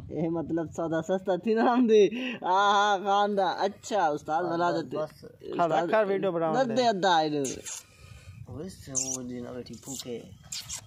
ए मतलब सौदा सस्ता थी ना हम दे हाँ खानदा अच्छा उस्ताद बना देते खा वीडियो बना दे अद्दा आइलो ओए से वो दिन अबे ठीक फूके